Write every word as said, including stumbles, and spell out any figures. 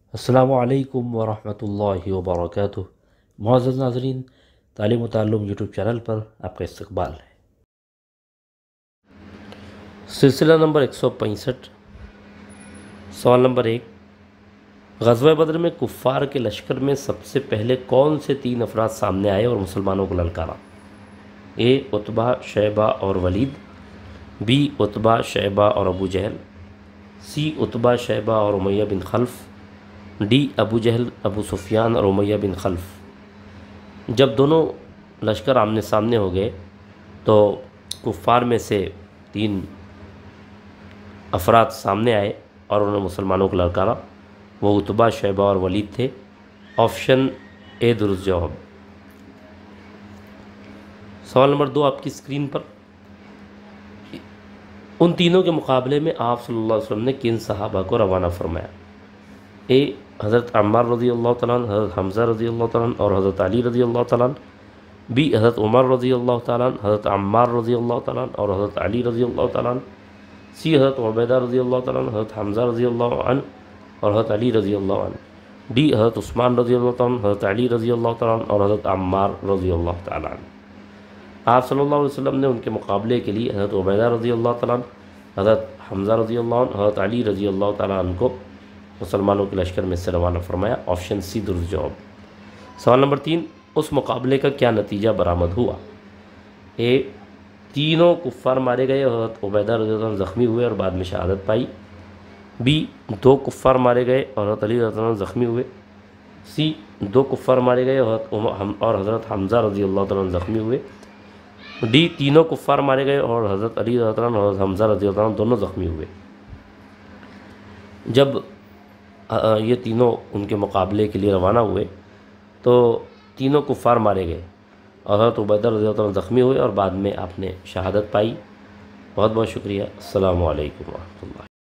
अस्सलामु अलैकुम वरहमतुल्लाहि वबरकातुहू। मुअज़्ज़ज़ नाज़रीन, तालीम व ताल्लुम यूट्यूब चैनल पर आपका इस्तक़बाल है। सिलसिला नंबर एक सौ पैंसठ। सवाल नंबर एक, ग़ज़वा बदर में कुफ़ार के लश्कर में सबसे पहले कौन से तीन अफराद सामने आए और मुसलमानों को ललकारा? ए उतबा, शैबा और वलीद। बी उतबा, शैबा और अबू जहल। सी उतबा, शैबा और Umayya bin Khalaf. D Abu Jahl, Abu Sufyan और उमैया बिन खल्फ़। जब दोनों लश्कर आमने सामने हो गए तो कुफ़ार में से तीन अफराद सामने आए और उन्होंने मुसलमानों को ललकारा। वो उतबा, शैबा और वलीद थे। ऑप्शन ए दुरुस्त जवाब। सवाल नंबर दो आपकी स्क्रीन पर। उन तीनों के मुकाबले में आप सल्लल्लाहु अलैहि वसल्लम ने किन सहाबा को रवाना फरमाया? ए हज़रत अम्मार रज़ी अल्लाह तआला अन्हु, हज़रत हमज़ा रज़ी अल्लाह तआला अन्हु और हज़रत अली रज़ी अल्लाह तआला अन्हु। बी हज़रत उमर रज़ी अल्लाह तआला अन्हु, हज़रत अम्मार रज़ी अल्लाह तआला अन्हु और हज़रत अली रज़ी अल्लाह तआला अन्हु। सी हज़रत उबैदा रज़ी अल्लाह तआला अन्हु, हज़रत हमज़ा रज़ी अल्लाह अन्हु और हज़रत अली रज़ी अल्लाह अन्हु। डी हज़रत उस्मान रज़ी अल्लाह तआला अन्हु, हज़रत अली रज़ी अल्लाह तआला अन्हु और हज़रत अम्मार रज़ी अल्लाह तआला अन्हु। आप सल्लल्लाहु अलैहि वसल्लम ने उनके मुकाबले के लिए हज़रत उबैदा रज़ी अल्लाह तआला अन्हु, हज़रत हमज़ा रज़ी अल्लाह अन्हु, हज़रत अली रज़ी अल्लाह तआला अन्हु को मुसलमानों के लश्कर में से रवाना फरमाया। ऑप्शन सी दुरुस्त जवाब। सवाल नंबर तीन, उस मुकाबले का क्या नतीजा बरामद हुआ? ए तीनों कुफ़ार मारे गए और हज़रत उबैदा रज़ी अल्लाह अन्हु ज़ख्मी हुए और बाद में शहादत पाई। बी दो कुफ़ार मारे गए और हज़रत अली रज़ी अल्लाह अन्हु ज़ख्मी हुए। सी दो कुफ़ार मारे गए और हज़रत हमज़ा रज़ी अल्लाह अन्हु ज़ख्मी हुए। डी तीनों कुफ़ार मारे गए और हज़रत अली रज़ी अल्लाह अन्हु और हज़रत हमज़ा रज़ी अल्लाह अन्हु दोनों ज़ख्मी हुए। जब ये तीनों उनके मुकाबले के लिए रवाना हुए तो तीनों कुफ़ार मारे गए और हज़रत उबैदा रज़ी अल्लाह अन्हु ज़ख्मी हुए और बाद में आपने शहादत पाई। बहुत बहुत शुक्रिया। अस्सलामु अलैकुम व रहमतुल्लाह।